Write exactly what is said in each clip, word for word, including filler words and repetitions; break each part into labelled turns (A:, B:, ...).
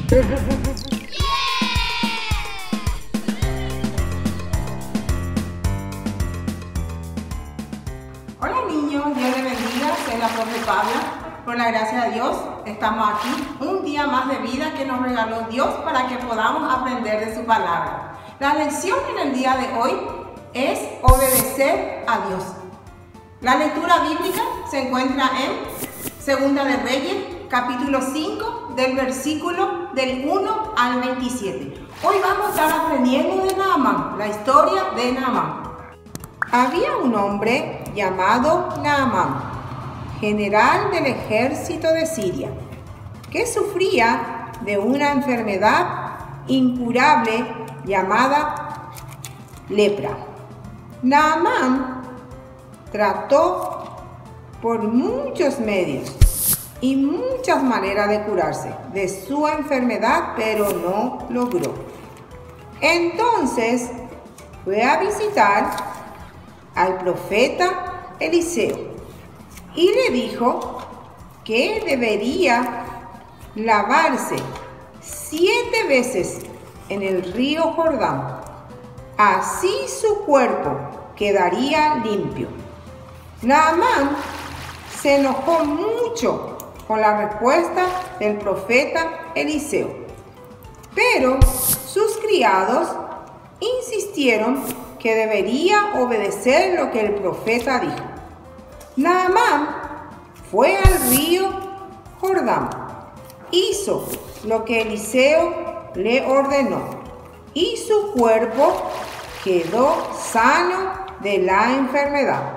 A: Hola niños, Dios les bendiga, soy la profe Pabla. Por la gracia de Dios estamos aquí, un día más de vida que nos regaló Dios para que podamos aprender de su palabra. La lección en el día de hoy es obedecer a Dios. La lectura bíblica se encuentra en Segunda de Reyes, capítulo cinco, del versículo del uno al veintisiete. Hoy vamos a estar aprendiendo de Naamán, la historia de Naamán. Había un hombre llamado Naamán, general del ejército de Siria, que sufría de una enfermedad incurable llamada lepra. Naamán trató por muchos medios y muchas maneras de curarse de su enfermedad, pero no logró. Entonces fue a visitar al profeta Eliseo y le dijo que debería lavarse siete veces en el río Jordán. Así su cuerpo quedaría limpio. Naamán se enojó mucho con la respuesta del profeta Eliseo, pero sus criados insistieron que debería obedecer lo que el profeta dijo. Naamán fue al río Jordán, hizo lo que Eliseo le ordenó y su cuerpo quedó sano de la enfermedad.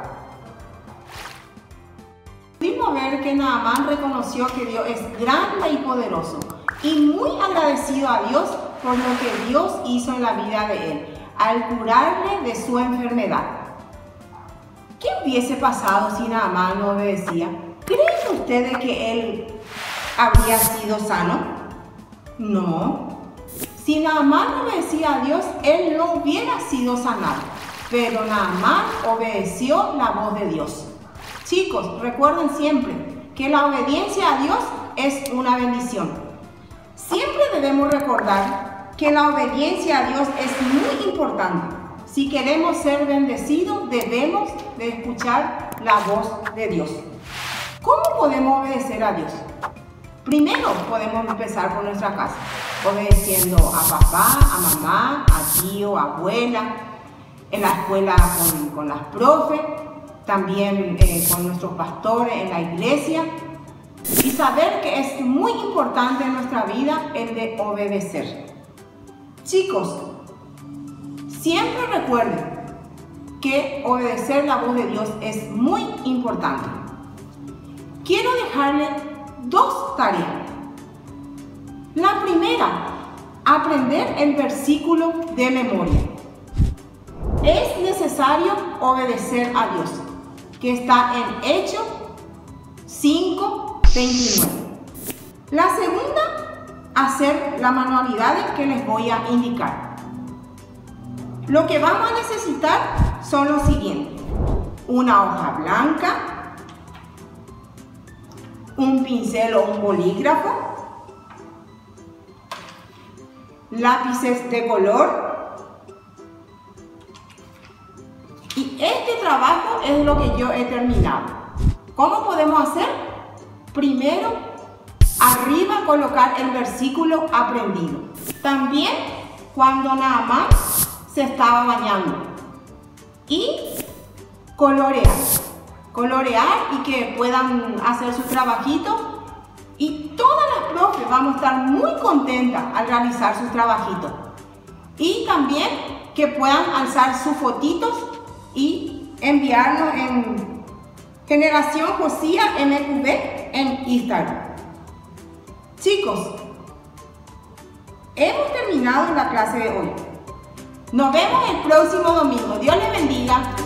A: Pudimos ver que Naamán reconoció que Dios es grande y poderoso y muy agradecido a Dios por lo que Dios hizo en la vida de él al curarle de su enfermedad. ¿Qué hubiese pasado si Naamán no obedecía? ¿Creen ustedes que él habría sido sano? No. Si Naamán obedecía a Dios, él no hubiera sido sanado. Pero Naamán obedeció la voz de Dios. Chicos, recuerden siempre que la obediencia a Dios es una bendición. Siempre debemos recordar que la obediencia a Dios es muy importante. Si queremos ser bendecidos, debemos de escuchar la voz de Dios. ¿Cómo podemos obedecer a Dios? Primero podemos empezar por nuestra casa, obedeciendo a papá, a mamá, a tío, a abuela, en la escuela con, con las profes, también eh, con nuestros pastores en la iglesia, y saber que es muy importante en nuestra vida el de obedecer. Chicos, siempre recuerden que obedecer la voz de Dios es muy importante. Quiero dejarle dos tareas. La primera, aprender el versículo de memoria. Es necesario obedecer a Dios, que está en Hechos cinco veintinueve. La segunda, hacer las manualidades que les voy a indicar. Lo que vamos a necesitar son los siguientes: una hoja blanca, un pincel o un bolígrafo, lápices de color, y este trabajo es lo que yo he terminado. ¿Cómo podemos hacer? Primero, arriba colocar el versículo aprendido. También cuando Naamán se estaba bañando. Y colorear. Colorear y que puedan hacer su trabajito. Y todas las profes vamos a estar muy contentas al realizar sus trabajitos. Y también que puedan alzar sus fotitos y enviarnos en Generación Josía M Q B en Instagram. Chicos, hemos terminado la clase de hoy. Nos vemos el próximo domingo. Dios les bendiga.